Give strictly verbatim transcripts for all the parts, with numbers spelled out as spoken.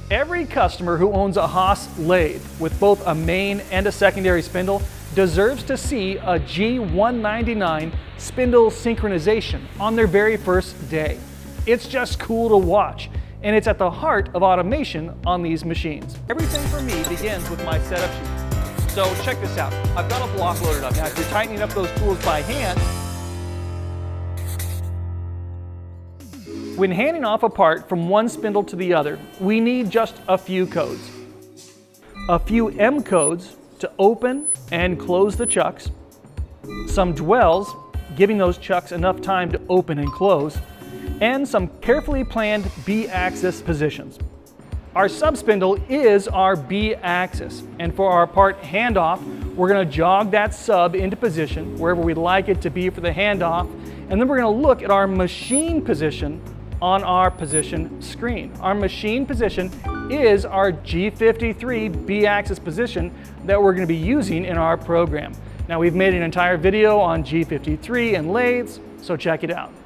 Every customer who owns a Haas lathe with both a main and a secondary spindle deserves to see a G one ninety-nine spindle synchronization on their very first day. It's just cool to watch, and it's at the heart of automation on these machines. Everything for me begins with my setup sheet. So check this out. I've got a block loaded up. Now if you're tightening up those tools by hand, when handing off a part from one spindle to the other, we need just a few codes. A few M codes to open and close the chucks, some dwells, giving those chucks enough time to open and close, and some carefully planned B-axis positions. Our sub-spindle is our B-axis, and for our part handoff, we're going to jog that sub into position wherever we'd like it to be for the handoff, and then we're going to look at our machine position on our position screen. Our machine position is our G fifty-three B-axis position that we're going to be using in our program. Now we've made an entire video on G fifty-three and lathes, so check it out.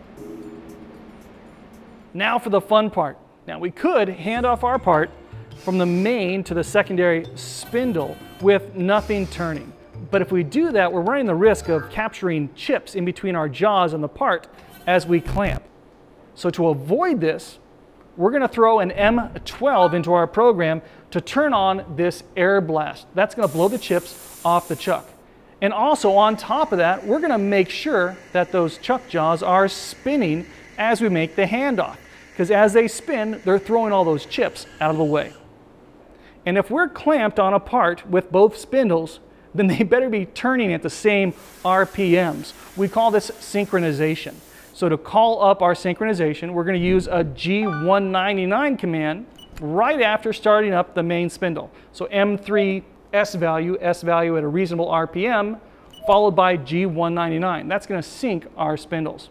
Now for the fun part. Now we could hand off our part from the main to the secondary spindle with nothing turning. But if we do that, we're running the risk of capturing chips in between our jaws and the part as we clamp. So to avoid this, we're going to throw an M twelve into our program to turn on this air blast. That's going to blow the chips off the chuck. And also on top of that, we're going to make sure that those chuck jaws are spinning as we make the handoff. Because as they spin, they're throwing all those chips out of the way. And if we're clamped on a part with both spindles, then they better be turning at the same R P Ms. We call this synchronization. So to call up our synchronization, we're going to use a G one ninety-nine command right after starting up the main spindle. So M three S value, S value at a reasonable R P M, followed by G one ninety-nine. That's going to sync our spindles.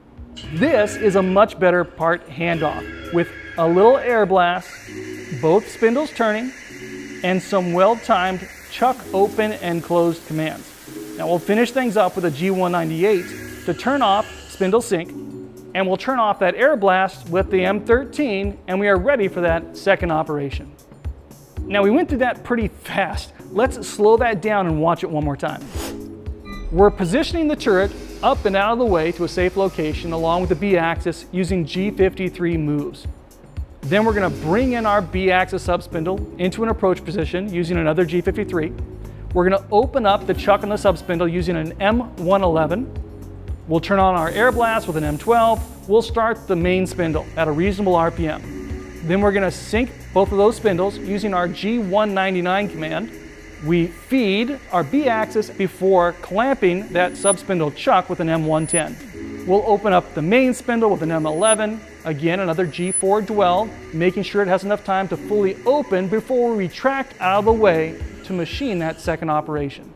This is a much better part handoff with a little air blast, both spindles turning, and some well-timed chuck open and closed commands. Now we'll finish things up with a G one ninety-eight to turn off spindle sync, and we'll turn off that air blast with the M thirteen, and we are ready for that second operation. Now we went through that pretty fast. Let's slow that down and watch it one more time. We're positioning the turret up and out of the way to a safe location along with the B-axis using G fifty-three moves. Then we're going to bring in our B-axis sub-spindle into an approach position using another G fifty-three. We're going to open up the chuck on the sub-spindle using an M one eleven. We'll turn on our air blast with an M twelve. We'll start the main spindle at a reasonable R P M. Then we're going to sync both of those spindles using our G one ninety-nine command. We feed our B-axis before clamping that sub-spindle chuck with an M one ten. We'll open up the main spindle with an M eleven, again another G four dwell, making sure it has enough time to fully open before we retract out of the way to machine that second operation.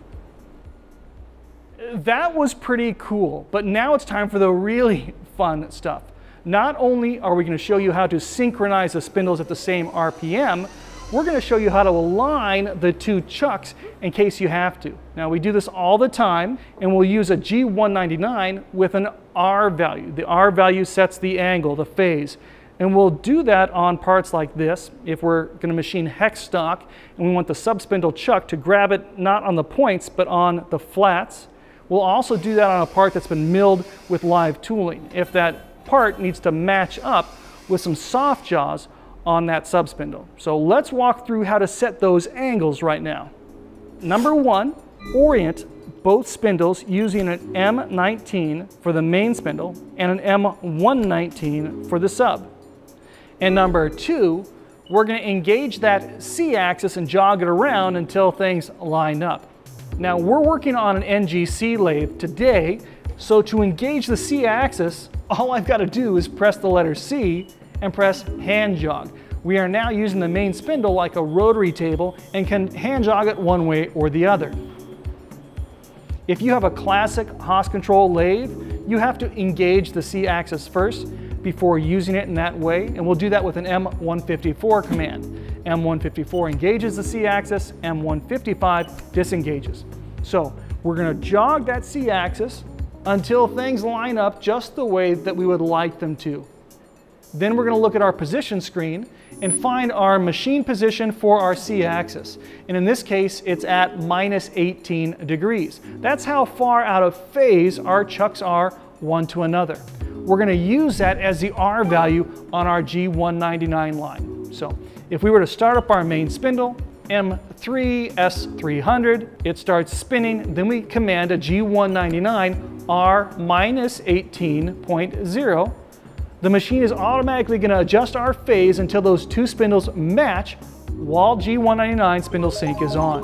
That was pretty cool, but now it's time for the really fun stuff. Not only are we going to show you how to synchronize the spindles at the same R P M, we're going to show you how to align the two chucks in case you have to. Now we do this all the time, and we'll use a G one ninety-nine with an R value. The R value sets the angle, the phase. And we'll do that on parts like this if we're going to machine hex stock and we want the sub-spindle chuck to grab it not on the points but on the flats. We'll also do that on a part that's been milled with live tooling if that part needs to match up with some soft jaws on that sub-spindle. So let's walk through how to set those angles right now. Number one, orient both spindles using an M nineteen for the main spindle and an M one nineteen for the sub. And number two, we're going to engage that C-axis and jog it around until things line up. Now we're working on an N G C lathe today, so to engage the C-axis, all I've got to do is press the letter C and press hand jog. We are now using the main spindle like a rotary table and can hand jog it one way or the other. If you have a classic Haas control lathe, you have to engage the C-axis first before using it in that way, and we'll do that with an M one fifty-four command. M one fifty-four engages the C-axis, M one fifty-five disengages. So we're going to jog that C-axis until things line up just the way that we would like them to. Then we're going to look at our position screen and find our machine position for our C-axis. And in this case, it's at minus eighteen degrees. That's how far out of phase our chucks are one to another. We're going to use that as the R value on our G one ninety-nine line. So if we were to start up our main spindle, M three S three hundred, it starts spinning, then we command a G one ninety-nine R minus eighteen point zero. The machine is automatically going to adjust our phase until those two spindles match while G one ninety-nine spindle sync is on.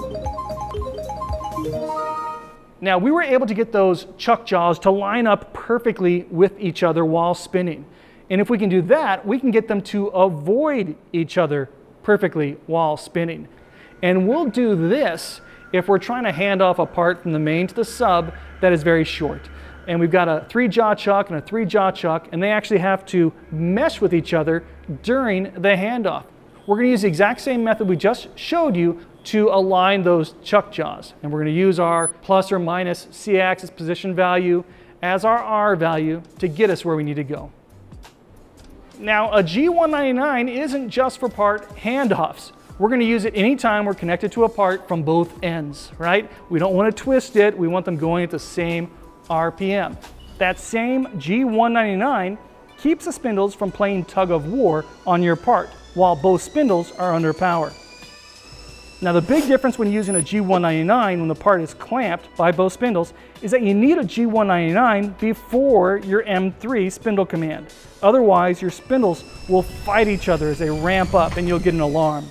Now we were able to get those chuck jaws to line up perfectly with each other while spinning. And if we can do that, we can get them to avoid each other perfectly while spinning. And we'll do this if we're trying to hand off a part from the main to the sub that is very short. And we've got a three jaw chuck and a three jaw chuck, and they actually have to mesh with each other during the handoff. We're going to use the exact same method we just showed you to align those chuck jaws. And we're going to use our plus or minus C-axis position value as our R value to get us where we need to go. Now, a G one ninety-nine isn't just for part handoffs. We're going to use it anytime we're connected to a part from both ends, right? We don't want to twist it. We want them going at the same R P M. That same G one ninety-nine keeps the spindles from playing tug of war on your part while both spindles are under power. Now the big difference when using a G one ninety-nine when the part is clamped by both spindles is that you need a G one ninety-nine before your M three spindle command. Otherwise your spindles will fight each other as they ramp up and you'll get an alarm.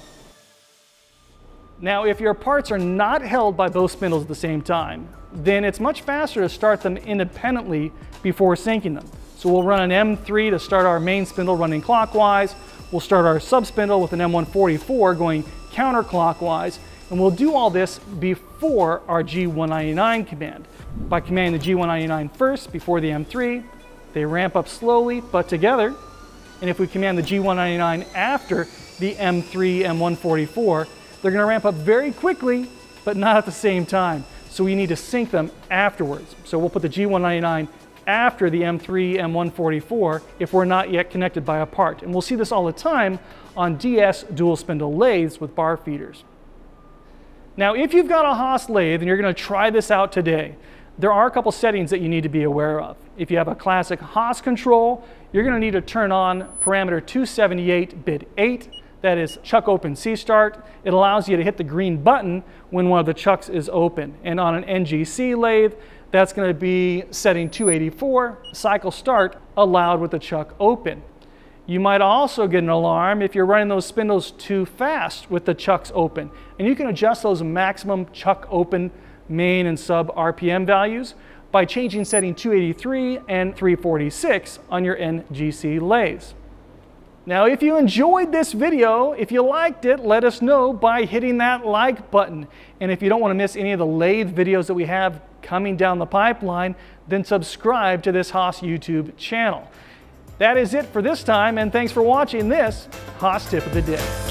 Now if your parts are not held by both spindles at the same time, then it's much faster to start them independently before syncing them. So we'll run an M three to start our main spindle running clockwise. We'll start our sub spindle with an M one forty-four going counterclockwise, and we'll do all this before our G one ninety-nine command. By commanding the G one ninety-nine first before the M three, they ramp up slowly but together. And if we command the G one ninety-nine after the M three, M one forty-four, they're going to ramp up very quickly, but not at the same time. So we need to sync them afterwards. So we'll put the G one ninety-nine after the M three, M one forty-four if we're not yet connected by a part. And we'll see this all the time on D S dual spindle lathes with bar feeders. Now, if you've got a Haas lathe and you're going to try this out today, there are a couple settings that you need to be aware of. If you have a classic Haas control, you're going to need to turn on parameter two seventy-eight bit eight. That is chuck open C start. It allows you to hit the green button when one of the chucks is open. And on an N G C lathe, that's going to be setting two eighty-four, cycle start allowed with the chuck open. You might also get an alarm if you're running those spindles too fast with the chucks open. And you can adjust those maximum chuck open main and sub R P M values by changing setting two eighty-three and three forty-six on your N G C lathes. Now, if you enjoyed this video, if you liked it, let us know by hitting that like button. And if you don't want to miss any of the lathe videos that we have coming down the pipeline, then subscribe to this Haas YouTube channel. That is it for this time, and thanks for watching this Haas Tip of the Day.